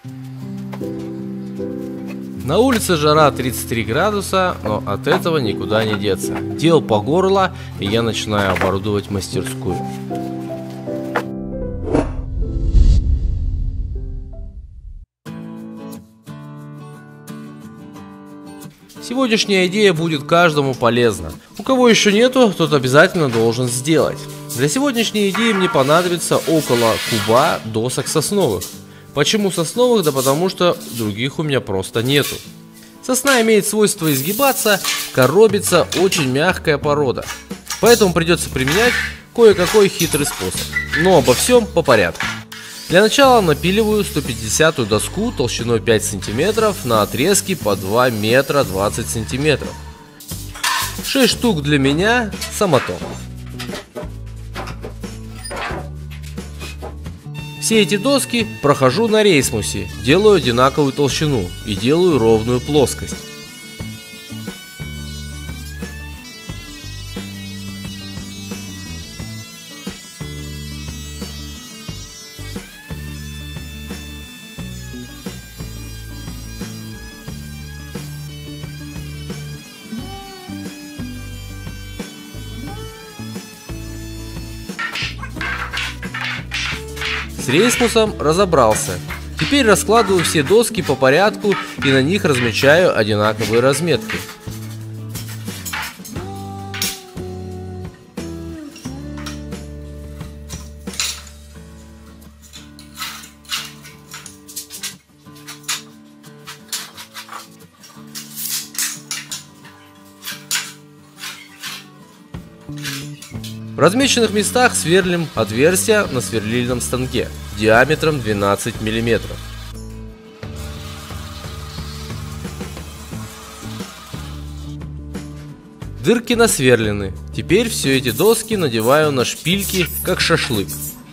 На улице жара 33 градуса, но от этого никуда не деться. Дел по горло, и я начинаю оборудовать мастерскую. Сегодняшняя идея будет каждому полезна. У кого еще нету, тот обязательно должен сделать. Для сегодняшней идеи мне понадобится около куба досок сосновых. Почему сосновых? Да потому что других у меня просто нету. Сосна имеет свойство изгибаться, коробится, очень мягкая порода. Поэтому придется применять кое-какой хитрый способ. Но обо всем по порядку. Для начала напиливаю 150-ю доску толщиной 5 см на отрезке по 2 метра 20 сантиметров. 6 штук для меня самоток. Все эти доски прохожу на рейсмусе, делаю одинаковую толщину и делаю ровную плоскость. С рейсмусом разобрался. Теперь раскладываю все доски по порядку и на них размечаю одинаковые разметки. В размеченных местах сверлим отверстия на сверлильном станке диаметром 12 мм. Дырки насверлены. Теперь все эти доски надеваю на шпильки, как шашлык.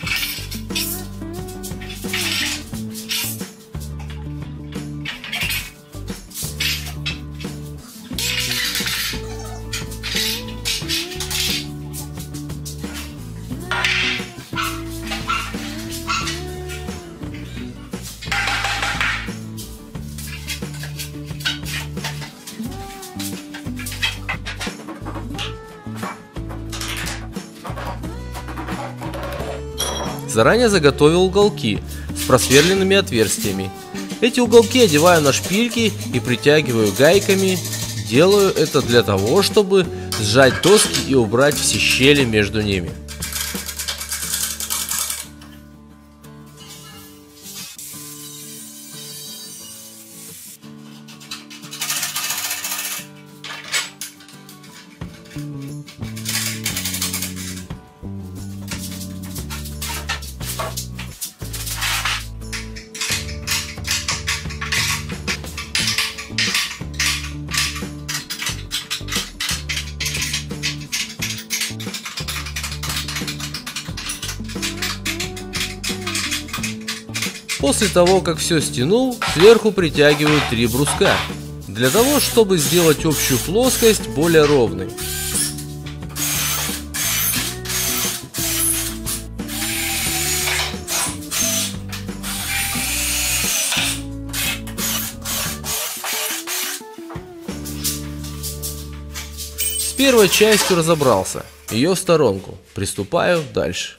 Заранее заготовил уголки с просверленными отверстиями. Эти уголки одеваю на шпильки и притягиваю гайками. Делаю это для того, чтобы сжать доски и убрать все щели между ними. После того, как все стянул, сверху притягиваю 3 бруска, для того, чтобы сделать общую плоскость более ровной. С первой частью разобрался, ее в сторонку, приступаю дальше.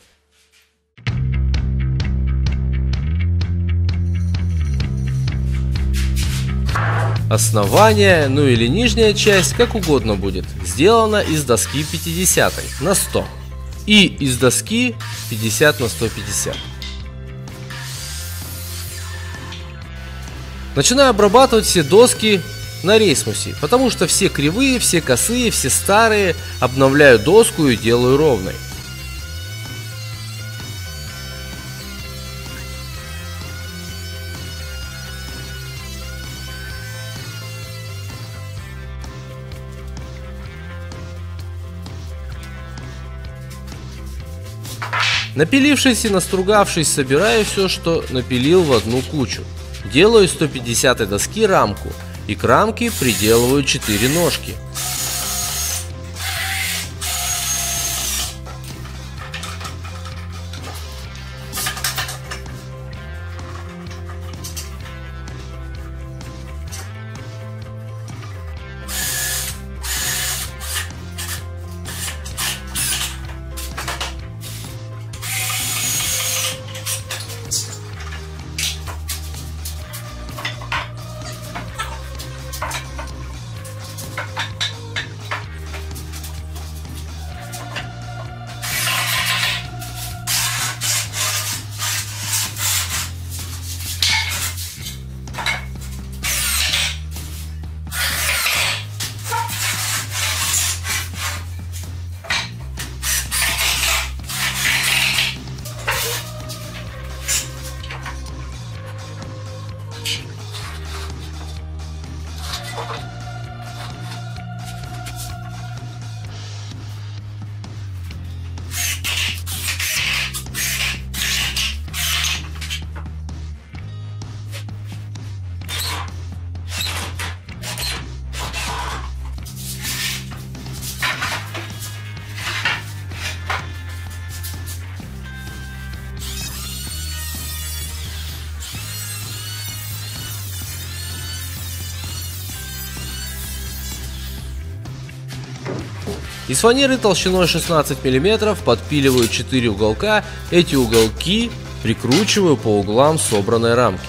Основание, ну или нижняя часть, как угодно будет, сделана из доски 50 на 100 и из доски 50 на 150. Начинаю обрабатывать все доски на рейсмусе, потому что все кривые, все косые, все старые. Обновляю доску и делаю ровной. Напилившись и настругавшись, собираю все, что напилил, в одну кучу. Делаю из 150 доски рамку и к рамке приделываю 4 ножки. Из фанеры толщиной 16 мм подпиливаю 4 уголка, эти уголки прикручиваю по углам собранной рамки.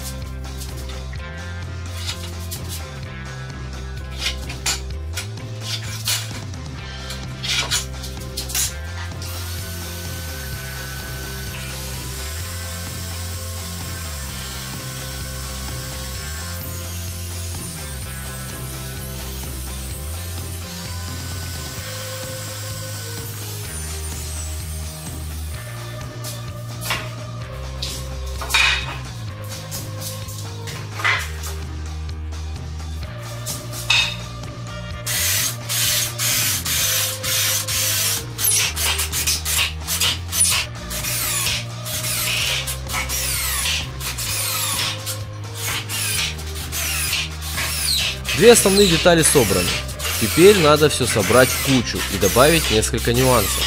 Две основные детали собраны. Теперь надо все собрать в кучу и добавить несколько нюансов.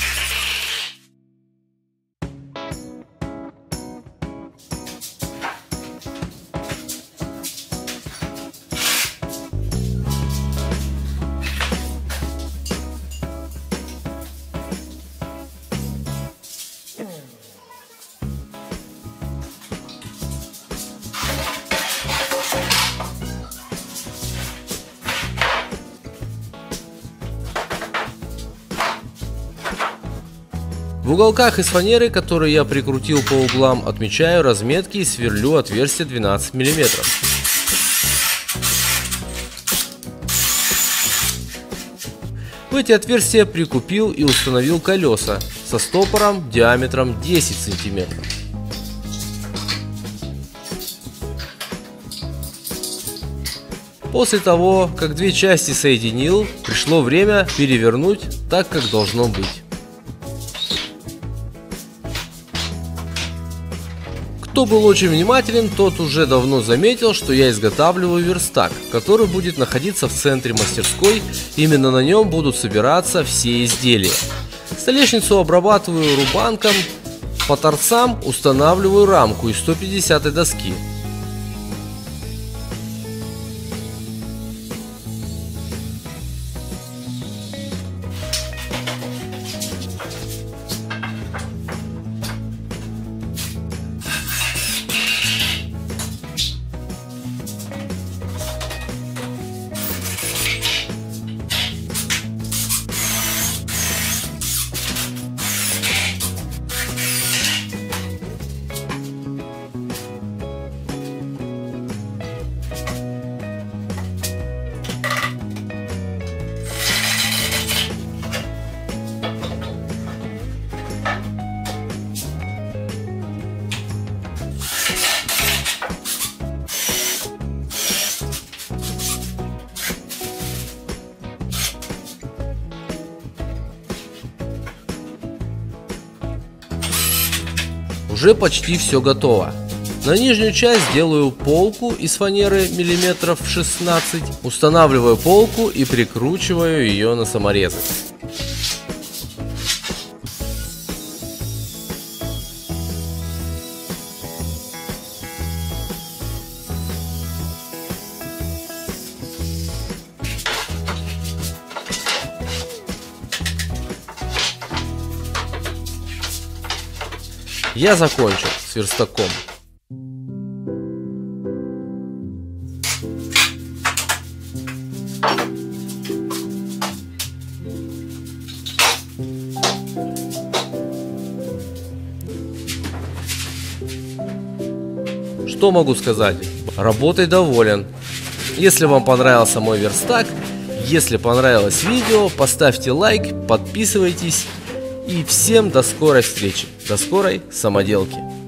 В уголках из фанеры, которые я прикрутил по углам, отмечаю разметки и сверлю отверстие 12 мм. В эти отверстия прикупил и установил колеса со стопором диаметром 10 см. После того, как две части соединил, пришло время перевернуть так, как должно быть. Кто был очень внимателен, тот уже давно заметил, что я изготавливаю верстак, который будет находиться в центре мастерской. Именно на нем будут собираться все изделия. Столешницу обрабатываю рубанком, по торцам устанавливаю рамку из 150 доски. Уже почти все готово. На нижнюю часть делаю полку из фанеры миллиметров 16, устанавливаю полку и прикручиваю ее на саморезы. Я закончил с верстаком. Что могу сказать? Работой доволен. Если вам понравился мой верстак, если понравилось видео, поставьте лайк, подписывайтесь. И всем до скорой встречи, до скорой самоделки.